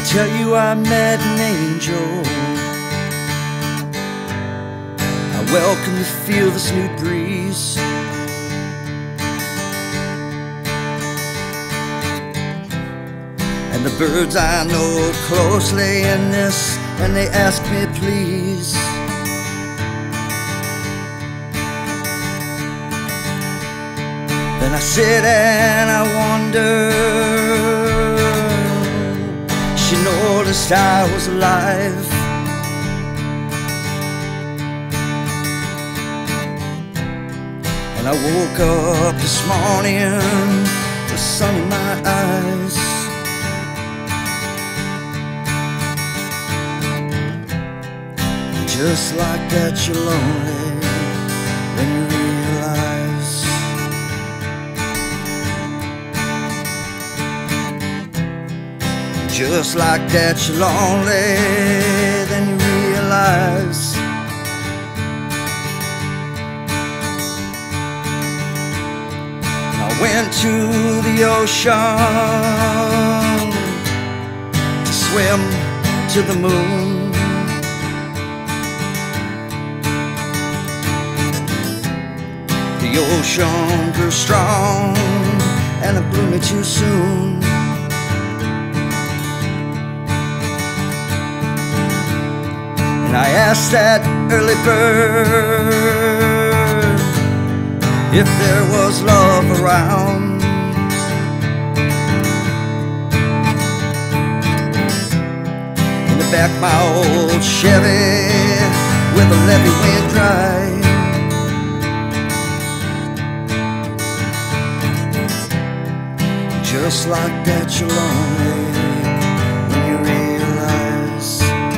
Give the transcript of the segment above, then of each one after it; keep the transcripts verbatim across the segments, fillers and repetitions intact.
tell you I met an angel. I welcome to feel this new breeze. And the birds I know closely in this, and they ask me please. Then I sit and I wonder. She noticed I was alive. And I woke up this morning with sun in my eyes. Just like that you're lonely when you realize. Just like that you're lonely, then you realize. I went to the ocean to swim to the moon. The ocean grew strong and it blew me too soon. And I asked that early bird if there was love around. In the back of my old Chevy with the levee wind dry. Just like that you're lonely when you realize.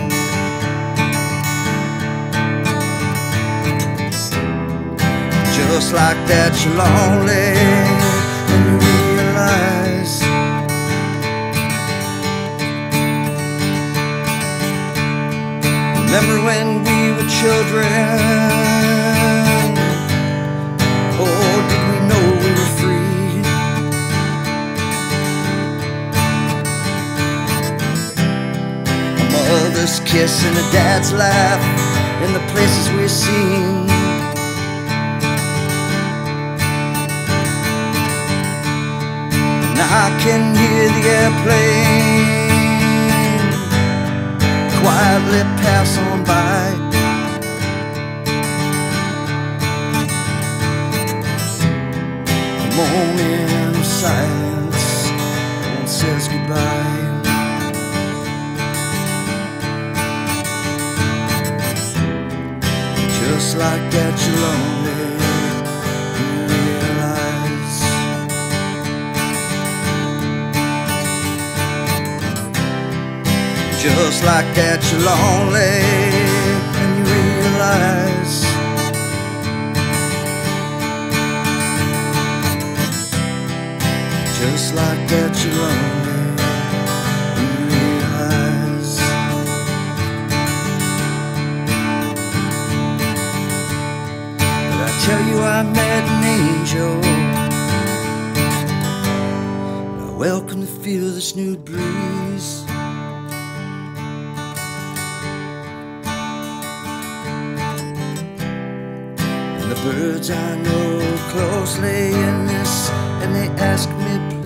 Just like that you're lonely when you realize. Remember when we were children? Oh, did we know we were free? Mother's kiss and a dad's laugh in the places we've seen. And I can hear the airplane quietly pass on by. A moment of silence and says goodbye. Just like that you're lonely when you realize. Just like that you're lonely when you realize. Just like that you're lonely when you realize. Tell you I met an angel. I welcome to feel this new breeze. And the birds I know closely in this, and they ask me